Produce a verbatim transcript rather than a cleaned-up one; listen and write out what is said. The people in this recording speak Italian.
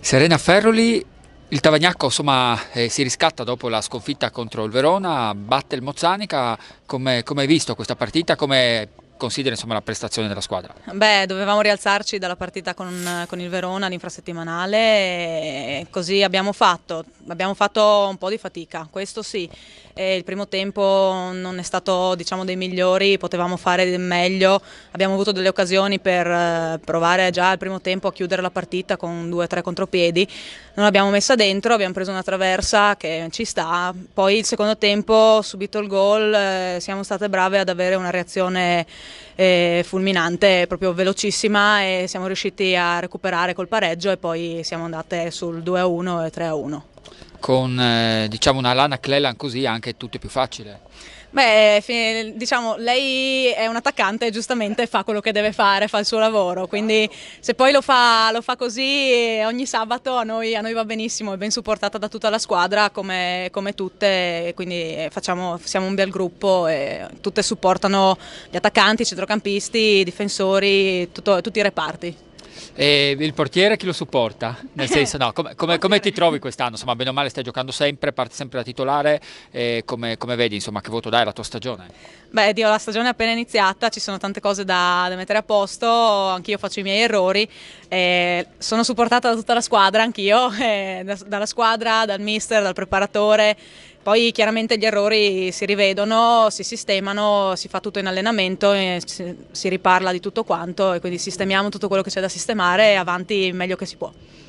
Serena Ferroli, il Tavagnacco insomma eh, si riscatta dopo la sconfitta contro il Verona, batte il Mozzanica. Come, come hai visto questa partita? Come consideri insomma la prestazione della squadra? Beh, dovevamo rialzarci dalla partita con, con il Verona, l'infrasettimanale, e così abbiamo fatto. Abbiamo fatto un po' di fatica, questo sì. E il primo tempo non è stato, diciamo, dei migliori, potevamo fare meglio. Abbiamo avuto delle occasioni per eh, provare già al primo tempo a chiudere la partita con due o tre contropiedi. Non l'abbiamo messa dentro, abbiamo preso una traversa che ci sta. Poi il secondo tempo, subito il gol, eh, siamo state brave ad avere una reazione eh, fulminante, proprio velocissima, e siamo riusciti a recuperare col pareggio e poi siamo andate sul due a uno e tre a uno. Con eh, diciamo una Lana Cleland così anche tutto è più facile. Beh, diciamo, lei è un attaccante e giustamente fa quello che deve fare, fa il suo lavoro, quindi se poi lo fa, lo fa così ogni sabato a noi, a noi va benissimo, è ben supportata da tutta la squadra come, come tutte, quindi facciamo, siamo un bel gruppo e tutte supportano gli attaccanti, i centrocampisti, i difensori, tutto, tutti i reparti. E il portiere chi lo supporta? Nel senso, no, come, come, come ti trovi quest'anno? Insomma, bene o male stai giocando sempre, parti sempre da titolare, e come, come vedi, insomma, che voto dai alla tua stagione? Beh, Dio, la stagione è appena iniziata, ci sono tante cose da, da mettere a posto, anch'io faccio i miei errori, eh, sono supportata da tutta la squadra, anch'io, eh, da, dalla squadra, dal mister, dal preparatore. Poi chiaramente gli errori si rivedono, si sistemano, si fa tutto in allenamento, e si, si riparla di tutto quanto e quindi sistemiamo tutto quello che c'è da sistemare e avanti meglio che si può.